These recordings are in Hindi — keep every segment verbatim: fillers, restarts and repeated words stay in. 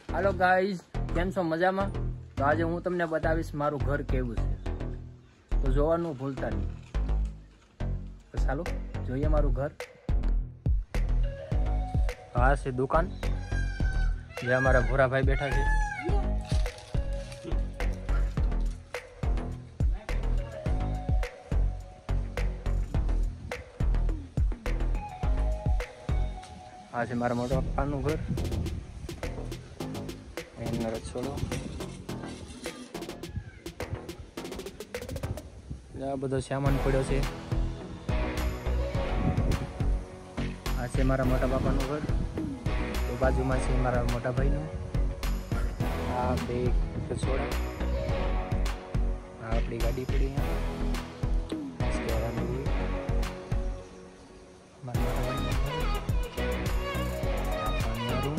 हेलो गाइस, केम छो मजामां? तो आज हूँ तमने बतावीश मारू घर केवुं छे, तो जोवानुं भूलता नहीं। तो चालो जोईए मारू घर। आ छे दुकान जे अमारा भूरा भाई बैठा छे। आ छे मारा मोटा पप्पानुं घर। एनो रसोड़ो आ बधो सामान पड्यो छे। आ छे मारा मोटा बापानुं घर। तो बाजुमां छे मारा मोटा भाईनुं। आ बे रसोड़ा। आ आपणी गाड़ी पड़ी है। मारा मोटा भाईनुं घर। आ मारू।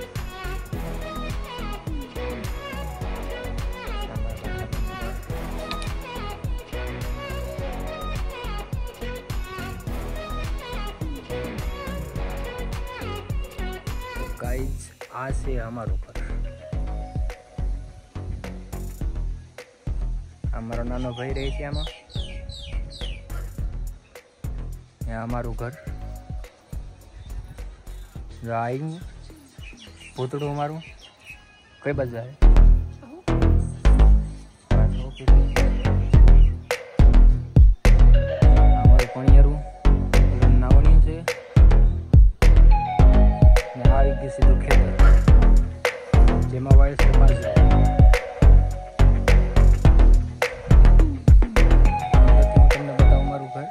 गाइस आ से हमारू घर। हमारो नानो भाई रहे छे आमां। यहाँ हमारू घर जो आई भूतड़ू हमारू कई बाजू है। हमारू पणियारू नावनी छे। आई गई सीधू खेतर जेमा वाय से पास जाए। તમને બતાવું મારું ઘર।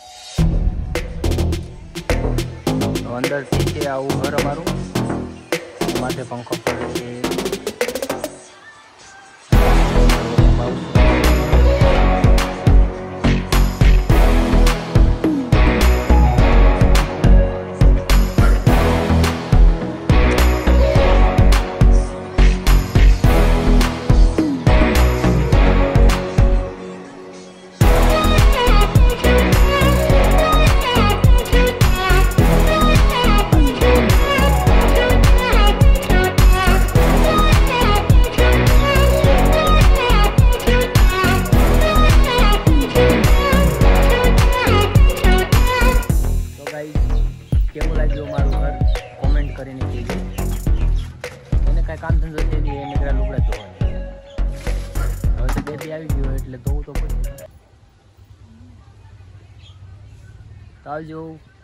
તો અંદરથી છે આવું ઘર અમારું। માથે પંખો પડે છે। केवुं लाग्युं मारुं घर कॉमेंट करीने कहेजो। एने कांई काम धंधो छे नहीं, एने करा लुगड़ा धोवाना। हवे तो बेबी आवी गयो એટલે ધોવું તો પડશે। તો આવજો।